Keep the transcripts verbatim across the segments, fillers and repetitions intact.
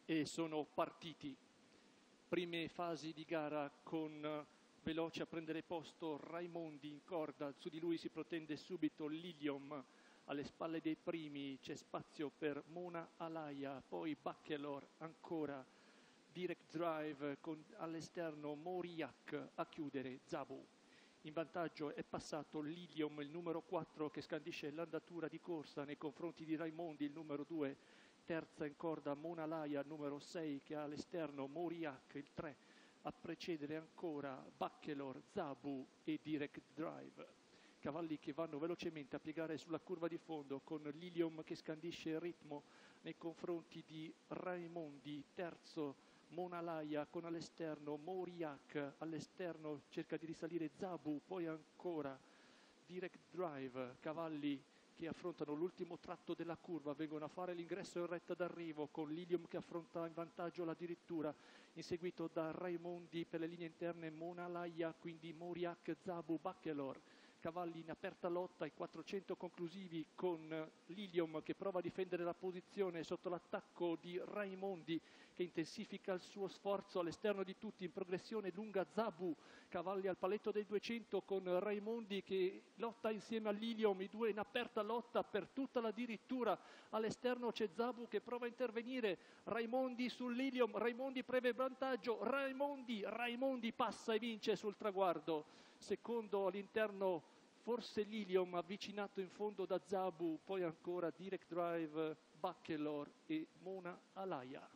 E sono partiti. Prime fasi di gara con veloce a prendere posto Raimondi in corda, su di lui si protende subito Lilium, alle spalle dei primi c'è spazio per Mona Alaia, poi Bachelor ancora, Direct Drive con all'esterno Moriak a chiudere Zabu. In vantaggio è passato Lilium, il numero quattro, che scandisce l'andatura di corsa nei confronti di Raimondi, il numero due. Terza in corda Mona Laia, numero sei, che ha all'esterno Moriak, il tre. A precedere ancora Bachelor, Zabu e Direct Drive. Cavalli che vanno velocemente a piegare sulla curva di fondo con Lilium che scandisce il ritmo nei confronti di Raimondi, terzo Mona Laia con all'esterno Moriak, all'esterno cerca di risalire Zabu, poi ancora Direct Drive, cavalli che affrontano l'ultimo tratto della curva, vengono a fare l'ingresso in retta d'arrivo con Lilium che affronta in vantaggio l'addirittura, inseguito da Raimondi per le linee interne Mona Laia, quindi Moriak, Zabu, Bachelor. Cavalli in aperta lotta, i quattrocento conclusivi con Lilium che prova a difendere la posizione sotto l'attacco di Raimondi che intensifica il suo sforzo all'esterno di tutti in progressione lunga Zabu, cavalli al paletto dei duecento con Raimondi che lotta insieme a Lilium, i due in aperta lotta per tutta la dirittura, all'esterno c'è Zabu che prova a intervenire, Raimondi su Lilium, Raimondi preve vantaggio, Raimondi, Raimondi passa e vince sul traguardo, secondo all'interno forse Lilium avvicinato in fondo da Zabu, poi ancora Direct Drive, Bachelor e Mona Alaia.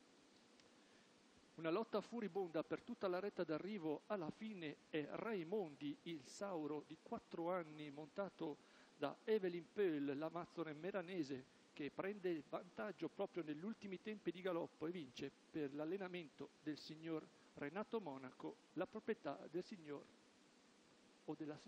Una lotta furibonda per tutta la retta d'arrivo, alla fine è Raimondi, il sauro di quattro anni montato da Evelyn Peul, l'amazzone meranese, che prende vantaggio proprio negli ultimi tempi di galoppo e vince per l'allenamento del signor Renato Monaco, la proprietà del signor o della signora